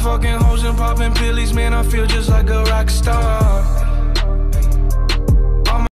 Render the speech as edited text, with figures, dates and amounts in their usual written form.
fucking hoes and popping pillies, man, I feel just like a rock star.